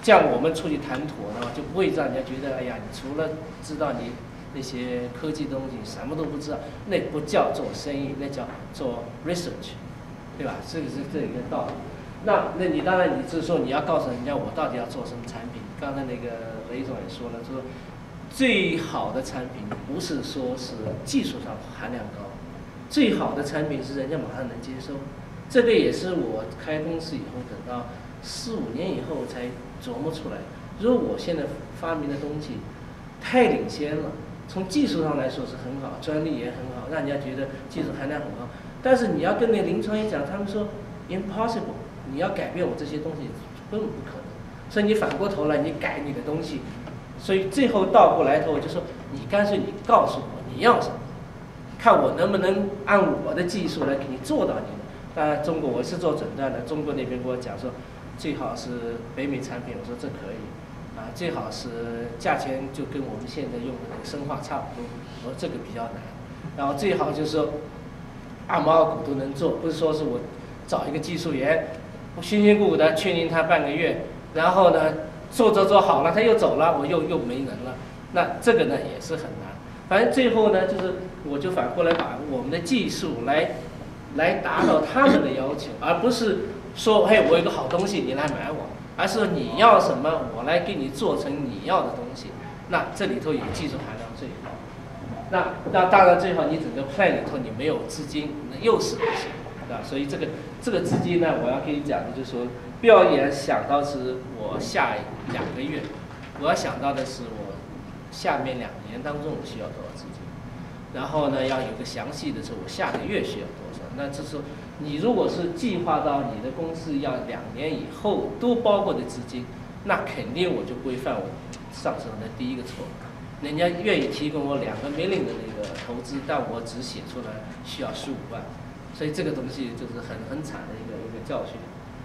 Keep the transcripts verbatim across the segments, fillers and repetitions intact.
这样我们出去谈妥的话，就不会让人家觉得，哎呀，你除了知道你那些科技东西，什么都不知道，那不叫做生意，那叫做 research， 对吧？这个是这一个道理。那那你当然你就是说你要告诉人家我到底要做什么产品。刚才那个雷总也说了，说最好的产品不是说是技术上含量高，最好的产品是人家马上能接受。这个也是我开公司以后等到四五年以后才琢磨出来。如果我现在发明的东西太领先了，从技术上来说是很好，专利也很好，让人家觉得技术含量很高。但是你要跟那临床一讲，他们说 impossible， 你要改变我这些东西根本不可能。所以你反过头来你改你的东西，所以最后倒过来头就说你干脆你告诉我你要什么，看我能不能按我的技术来给你做到你的。当然中国我是做诊断的，中国那边跟我讲说最好是北美产品，我说这可以。啊，最好是价钱就跟我们现在用的那个生化差不多，我说这个比较难。然后最好就是说二毛二股都能做，不是说是我找一个技术员，我辛辛苦苦的确定他半个月，然后呢做做做好了他又走了，我又又没人了，那这个呢也是很难。反正最后呢就是我就反过来把我们的技术来来达到他们的要求，而不是说嘿我有个好东西你来买我。而是你要什么，我来给你做成你要的东西。那这里头有技术含量最好。那那当然最好你整个 plan 里头你没有资金，那又是不行，对吧？所以这个这个资金呢，我要跟你讲的就是说，不要也想到是我下两个月，我要想到的是我下面两年当中我需要多少资金，然后呢要有个详细的是我下个月需要多少。那这是你如果是计划到你的公司要两年以后都包括的资金，那肯定我就不会犯我上次的第一个错。人家愿意提供我两个 million 的那个投资，但我只写出来需要十五万，所以这个东西就是很很惨的一个一个教训。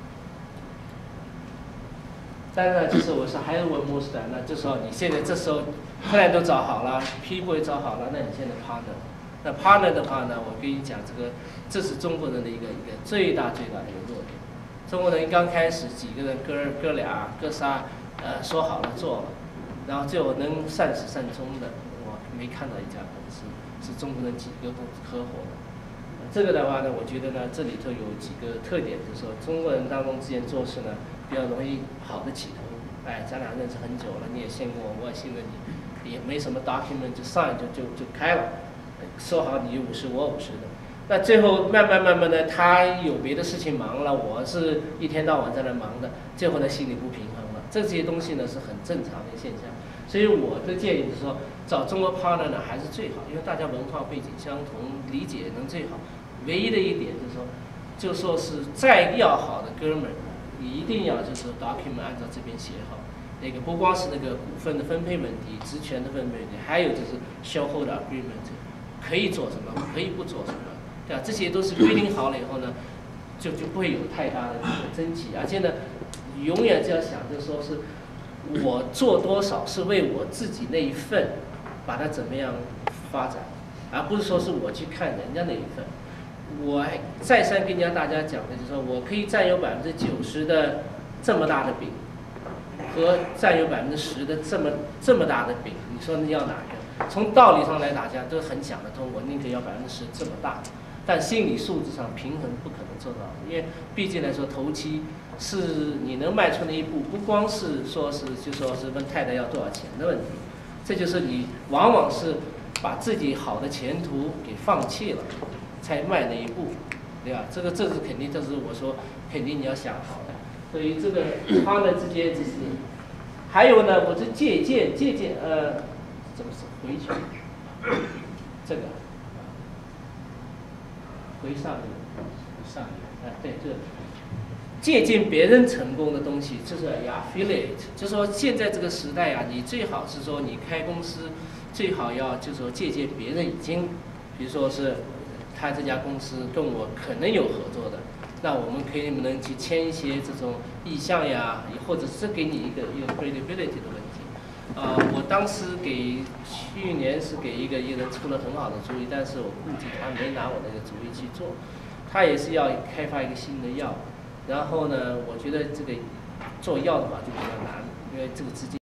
当然，就是我说还有我 most 的，那这时候你现在这时候 plan 都找好了 ，people 也找好了，那你现在 partner。那 partner 的话呢，我跟你讲，这个这是中国人的一个一个最大最大的一个弱点。中国人刚开始几个人哥哥俩哥仨，呃说好了做了，然后最后能善始善终的，我没看到一家公司是中国人几个都合伙的。这个的话呢，我觉得呢，这里头有几个特点，就是说中国人当中之间做事呢，比较容易好的起头。哎，咱俩认识很久了，你也信过我，我也信任你，也没什么 document 就 sign 就就就开了。说好你五十我五十的，那最后慢慢慢慢的，他有别的事情忙了，我是一天到晚在那忙的，最后呢心里不平衡了。这些东西呢是很正常的现象，所以我的建议是说，找中国 partner 呢还是最好，因为大家文化背景相同，理解能最好。唯一的一点就是说，就说是再要好的哥们儿，你一定要就是说 document 按照这边写好。那个不光是那个股份的分配问题、职权的分配问题，还有就是 shareholder agreement。可以做什么，可以不做什么，对吧？这些都是规定好了以后呢，就就不会有太大的争议。而且呢，你永远只要想着说是，我做多少是为我自己那一份，把它怎么样发展，而不是说是我去看人家那一份。我还再三跟人家大家讲的就是说，我可以占有百分之九十的这么大的饼，和占有百分之十的这么这么大的饼，你说你要哪个？从道理上来大家都很想得通，我宁可要百分之十这么大，但心理素质上平衡不可能做到，因为毕竟来说头期是你能迈出那一步，不光是说是就说是问太太要多少钱的问题，这就是你往往是把自己好的前途给放弃了，才迈那一步，对吧？这个这是肯定，这是我说肯定你要想好的。所以这个他们之间这是，还有呢，我这借鉴借鉴呃。怎么是回去？这个回上一上一哎对，这借鉴别人成功的东西，就是呀 affiliate， 就是说现在这个时代啊，你最好是说你开公司，最好要就是说借鉴别人已经，比如说是他这家公司跟我可能有合作的，那我们可以能去签一些这种意向呀，或者是给你一个一个 credibility 的问题。呃，我当时给去年是给一个一个人出了很好的主意，但是我估计他没拿我那个主意去做，他也是要开发一个新的药，然后呢，我觉得这个做药的话就比较难。 因为这个资金。